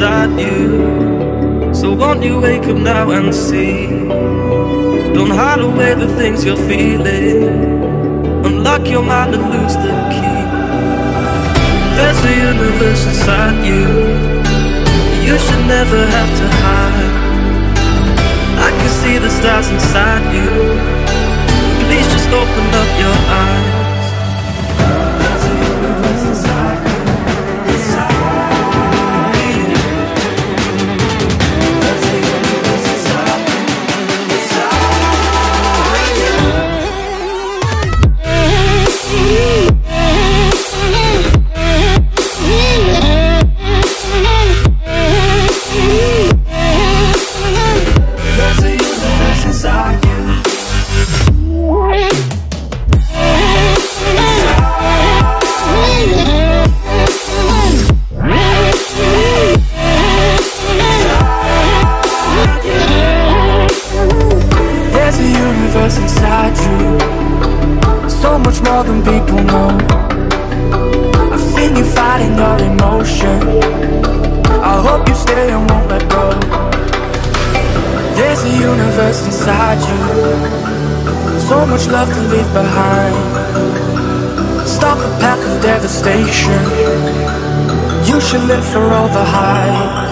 inside you. So won't you wake up now and see? Don't hide away the things you're feeling. Unlock your mind and lose the key. There's a universe inside you. You should never have to hide. I can see the stars inside you. Please just open up your eyes. There's a universe inside you. Inside you, so much more than people know. I've seen you fighting your emotion. I hope you stay and won't let go. There's a universe inside you, so much love to leave behind. Stop the path of devastation. You should live for all the hype.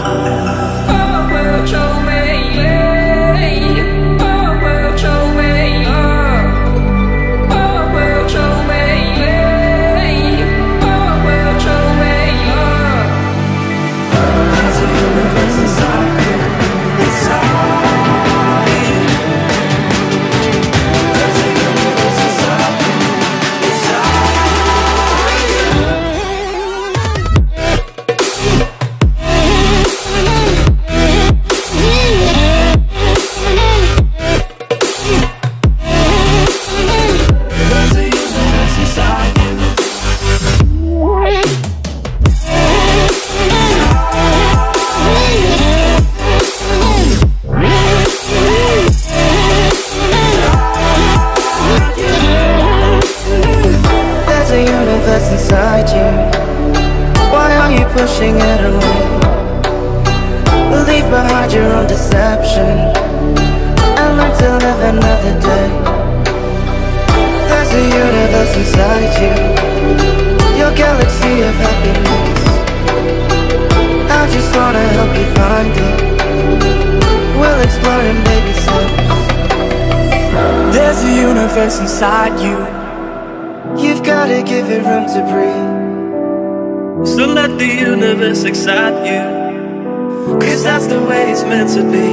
Pushing it away. Leave behind your own deception and learn to live another day. There's a universe inside you, your galaxy of happiness. I just wanna help you find it. We'll explore in baby steps. There's a universe inside you. You've gotta give it room to breathe. So let the universe excite you, 'cause that's the way it's meant to be.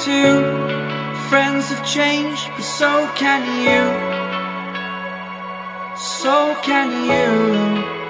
too. Friends have changed, but so can you. So can you.